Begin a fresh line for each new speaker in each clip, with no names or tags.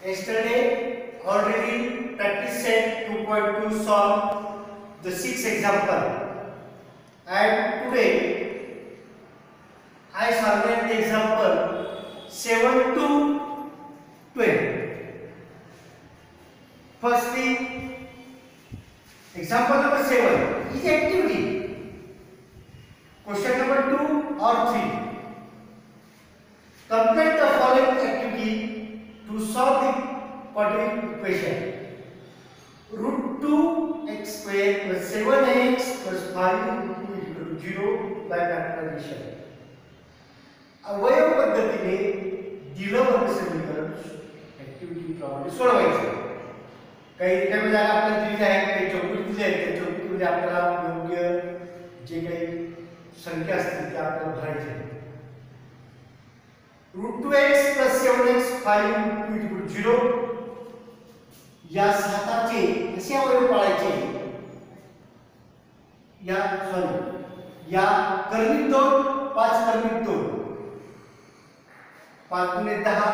Yesterday already practice set 2.2 solve the 6th example, and today I solved the example 7 to 12. Firstly, example number 7 is activity. Question number 2 or 3. Complete the following activity to solve the quadratic equation. Root 2x square plus 7x plus 5 is equal to 0 by factorization. अवयव पद्धतीने दिलं वर्ग समीकरण activity प्रमाणे सोडवायचं. काही रिकाम्या जागा आपल्याला दिल्या आहेत, काही चौकटी दिल्या आहेत, त्या चौकटीमध्ये आपल्याला योग्य जे काही संख्या असतील त्या आपल्याला भरायच्या आहेत. Root 2x plus 7x 5 is equal to 0. या साताचे असे अवयव पाळायचे. या कर्णिक 2 5 कर्णिक 2 5 गुणे 10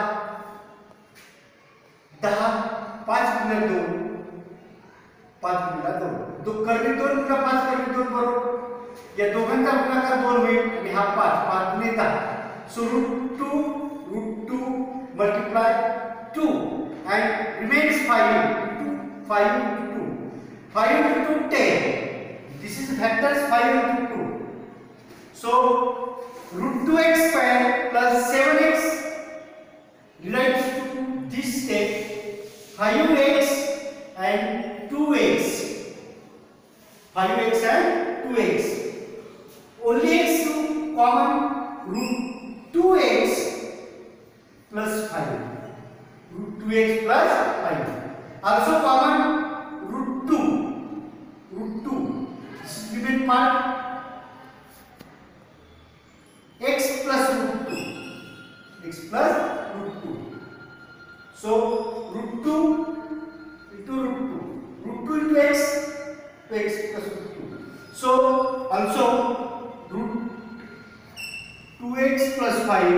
10 5 गुणे 2 5 गुणे 2 तो कर्णिक 2 गुणिले 5 कर्णिक 2 बरोबर या दोघांचा गुणाकार 2 होईल आणि हा 5 गुणे 10. So root 2 multiply 2 and remains 5 into 2. 5 into 10. This is factors 5 into 2. So root 2x square plus 7x relates to this step 5x and 2x. 5x and 2x. Only x common root 2x plus 5. Root 2x plus 5. Also common root 2. Root 2. This is given part x plus root 2. X plus root 2. So root 2 into root 2. Root 2 into x to x plus root 2. So also root 2x plus 5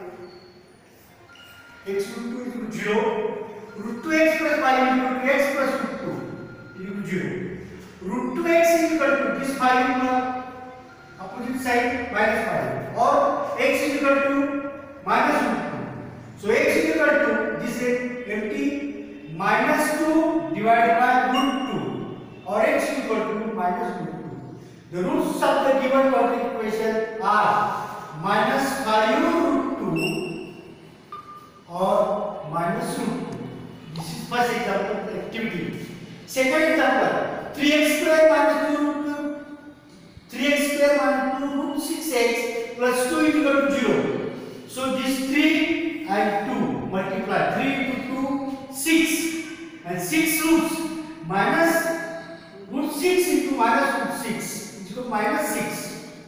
x root 2 is equal to 0. Root 2x plus 5 is equal to x plus root 2 is equal to 0. Root 2x is equal to this 5 in the opposite side minus 5, or x is equal to minus root 2. So x is equal to this is empty minus 2 divided by root 2, or x is equal to minus root 2. The roots of the given quadratic equation are minus 5 root 2 or minus root 2. This is first example activity. Second example 3x square minus 2 root 2. 3x square minus 2 root 6x plus 2 is equal to 0. So this 3 and 2 multiply 3 into 2 6 and 6 roots minus root 6 into minus root 6 is equal to minus 6.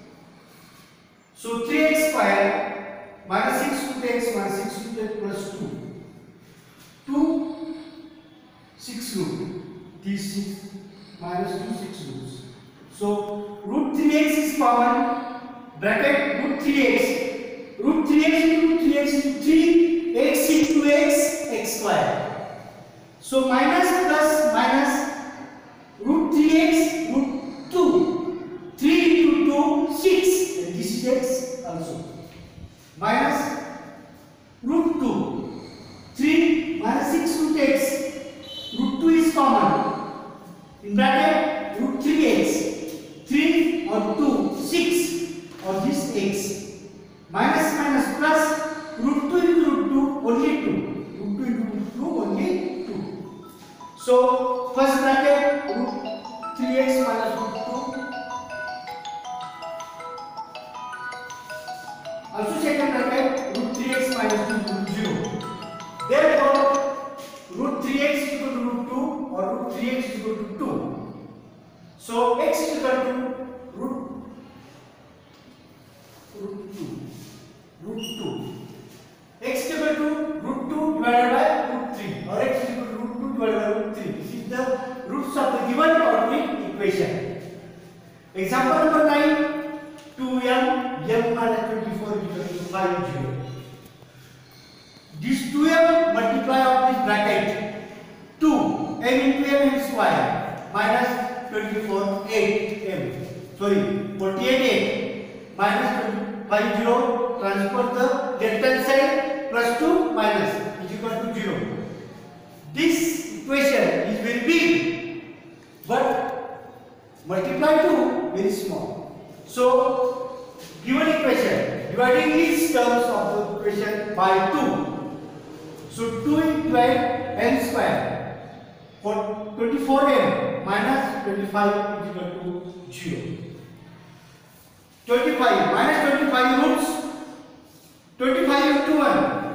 So 3x square minus 6 root x minus 6 root x plus 2. 2 6 root. This 6 minus 2 6 roots. So root 3x is common. Bracket root 3x. Root 3x into 3x into 3x into x square. So minus plus minus root 3x root 2. 3 into 2 6. This is x also. Minus root 2. 3 minus 6 root x. Root 2 is common. In bracket root 3x. 3 or 2 6 or this x. Minus minus plus root 2 into root 2 only 2. Root 2 into root 2 only 2. So first bracket root 3x minus root 2. Also second bracket root 3x minus 2 equal to 0. Therefore root 3x is equal to root 2 or root 3x is equal to 2. So x is equal to root 2. X is equal to root 2 divided by root 3, or x is equal to root 2 divided by root 3. This is the roots of the given quadratic equation. Example number 9. 2m minus 24 is equal to 5 0. This 2m multiply of this bracket 48m. Sorry, 48 minus 50. Transfer the left hand side, plus 2 minus is equal to 0. This equation is very big, but multiply to very small. So given equation, dividing each terms of the equation by 2. So 2 into m square for 24m minus 25 is equal to 0. 25 minus 25 roots 25 into 1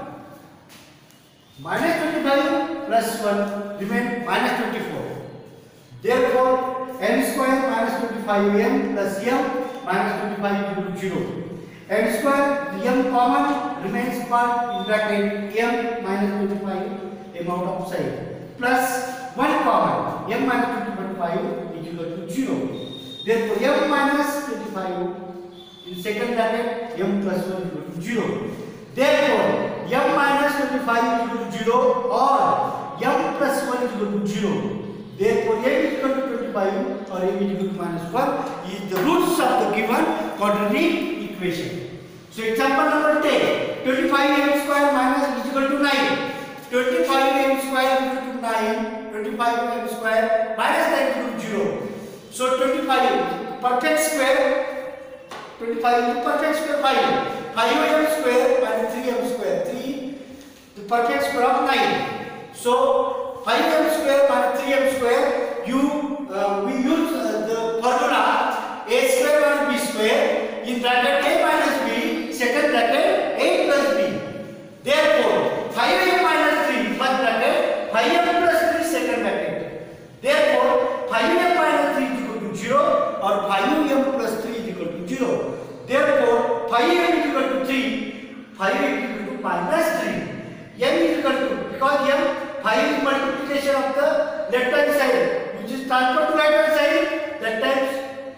minus 25 plus 1 remain minus 24. Therefore m square minus 25m plus m minus 25 is equal to 0. M square, the m common remains part in bracket m minus 25 m out of side plus 1 common m minus 25 is equal to 0. Therefore m minus 25 in second bracket m plus 1 is equal to 0. Therefore m minus 25 is equal to 0 or m plus 1 is equal to 0. Therefore m is equal to 25 or m is equal to minus 1 is the roots of the given quadratic equation. So example number 10, 25m square minus is equal to 9. 25m square is equal to 9. 25m square minus 9 is equal to 0. So 25 perfect square, 25 into perfect square 5. 5m square minus 3m square, 3 the perfect square of 9. So 5m square minus 3m square, we use the formula a square minus b square in bracket a minus b, second bracket a plus b. Therefore 5m minus 3 first bracket, 5m plus 3 second bracket. Therefore 5m minus 3 is equal to 0 or 5m plus 3 is equal to 0. Therefore 5m is equal to 3, 5m is equal to minus 3. M is equal to, because m 5 is multiplication of the left hand side, which is transferred to right hand side, that times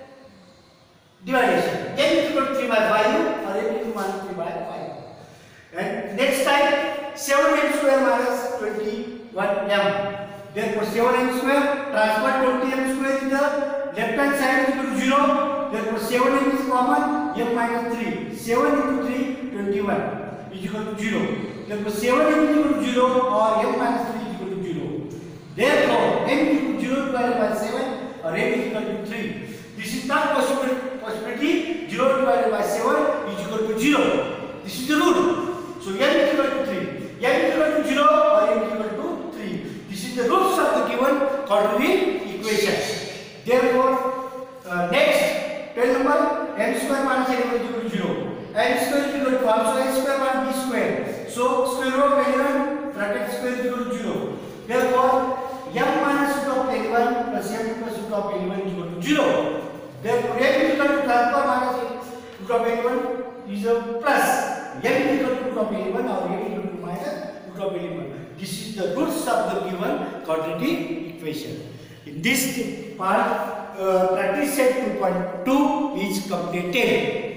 division. M is equal to 3 by 5 or m is equal to minus 3 by 5. And next time 7m square minus 21m. Therefore 7m square transfer 20m square in the left hand side is equal to 0. Therefore 7m is common, m minus 3. 7 into 3, 21 is equal to 0. Therefore 7m is equal to 0 or m minus 3 is equal to 0. Therefore m is equal to 0 divided by 7 or m is equal to 3. This is not possibility. 0 divided by 7 is equal to 0. This is the rule. So m is equal to 3. M is equal to 0 or m is equal to 3. This is the roots of the given quadratic equation. Therefore, next 12 number m square minus n is equal to 0. M square is equal to also n square minus b square. So square root of n1 bracket square is equal to 0. Therefore m minus root of n1 plus m plus root of n1 is equal to 0. Therefore m is equal to transfer minus root of n1 is a plus. M is equal to root of n1 or m is equal to minus root of n1. This is the roots of the given quadratic equation. In this part, practice set 2.2 is completed.